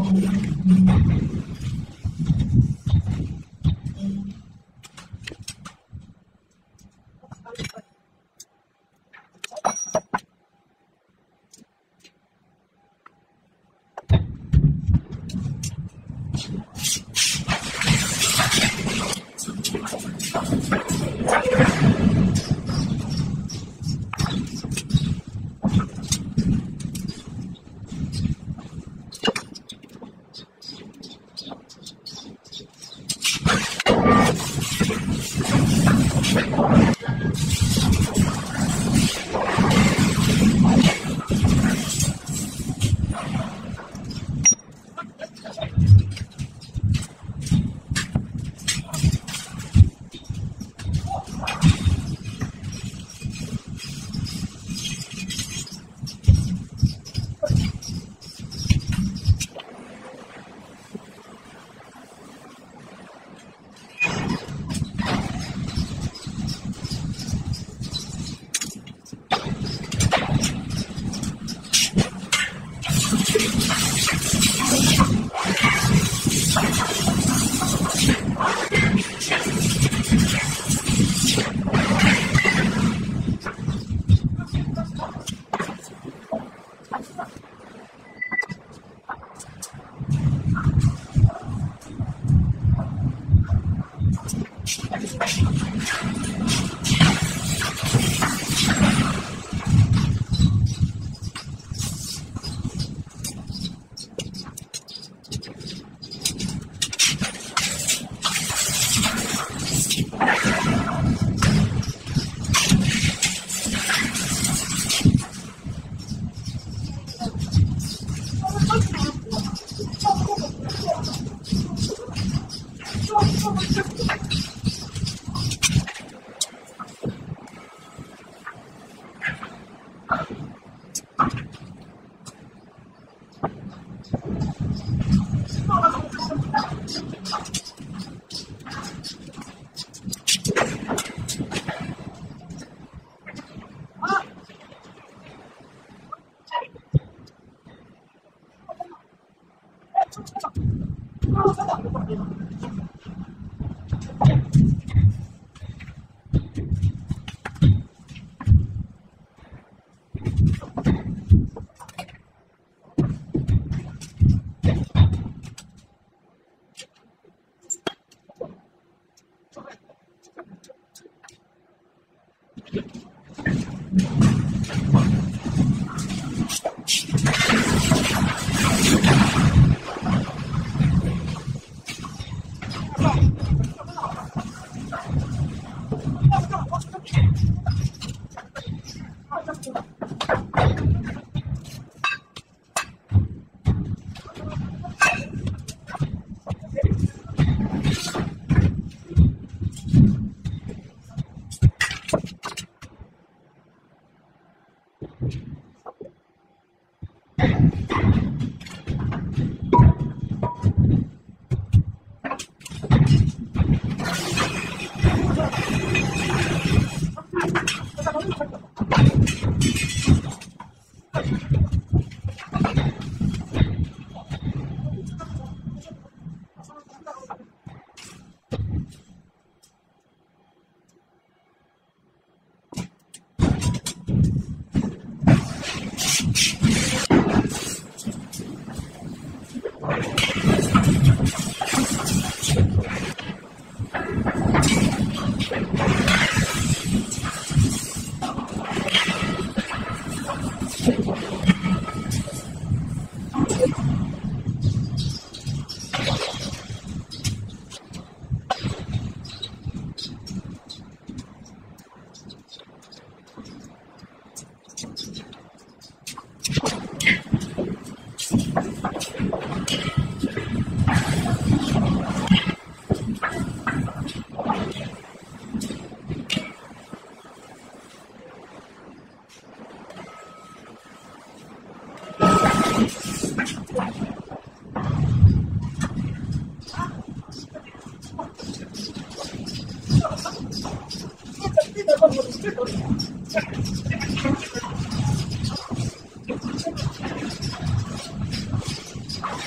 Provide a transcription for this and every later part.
you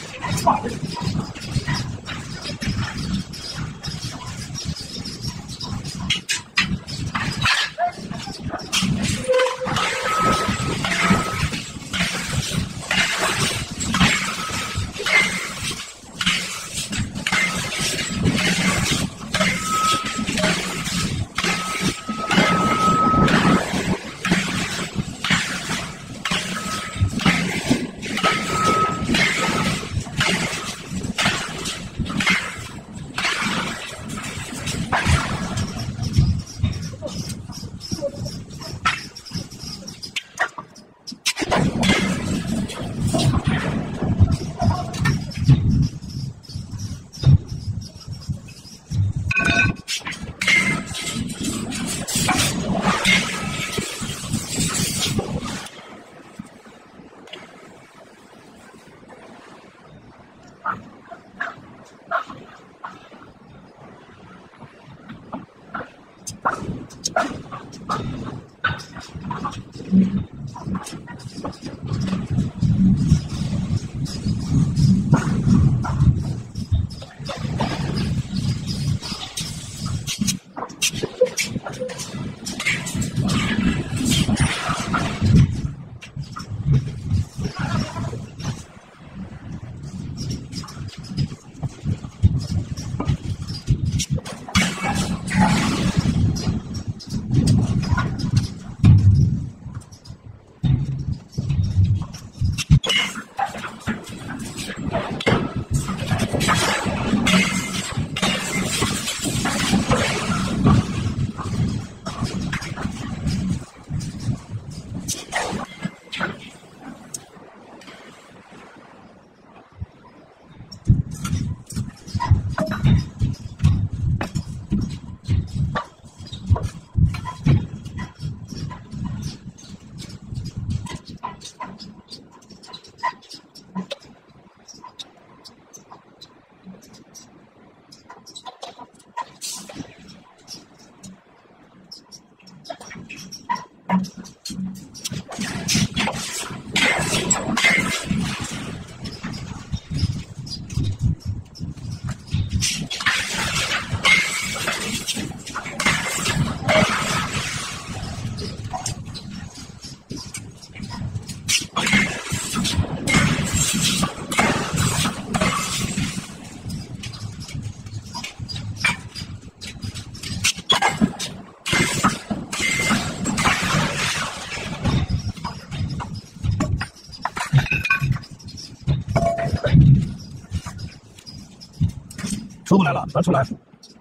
出不来了，咱出来。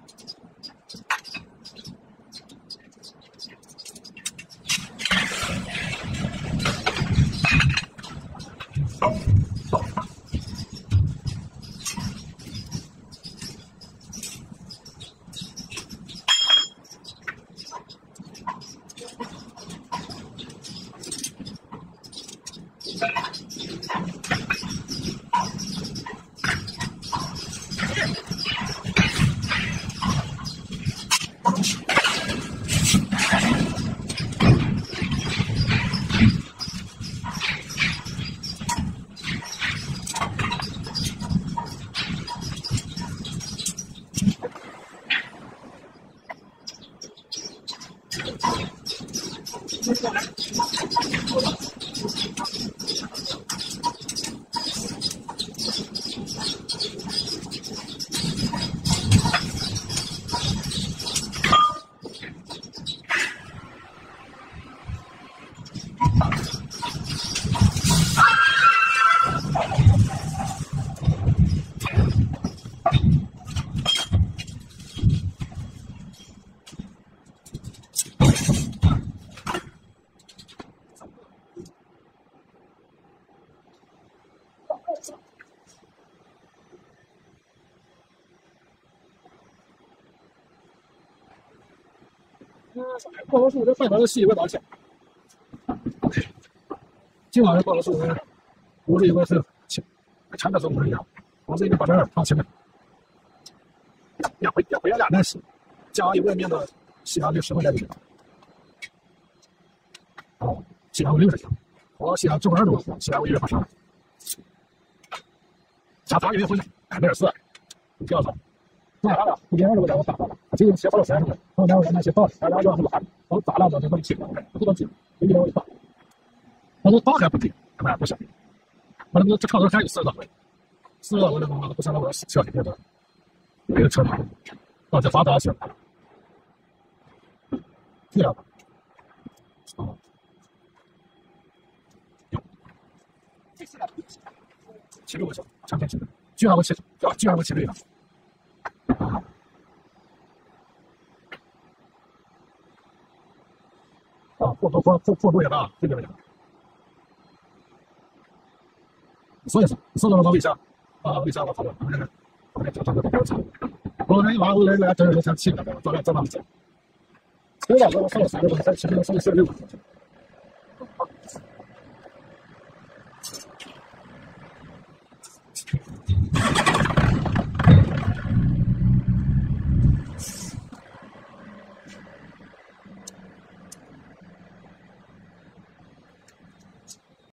报告书这饭团的细一块多少钱？今晚的报告书我这一个是钱的时候不一样，我这一个把这儿放前面，要不要俩单洗，加一外面的洗完就10块钱就行。哦，洗完我60块，我洗完正2多，洗完我100块。 下汤也回来，没点事，挺好。炸了，一点都不让我炸了，这些好多山了，然后那些岛，大家要是烂，都炸了，就能吃，不能吃，一点我一炸。但是打还不对，他妈不行。我那个这长头还有40多回，40多回的妈的不行了，我要小心点的，没有车嘛，到这发大去了，对了，啊，骑驴我行，长天骑驴，居然我骑驴了，啊，坡度也大，这个。所以了我为啥为啥我跑了？我这长得比较长。我那娃我来这想骑了，早点走哪去？对吧？我上山我才骑了，上小六。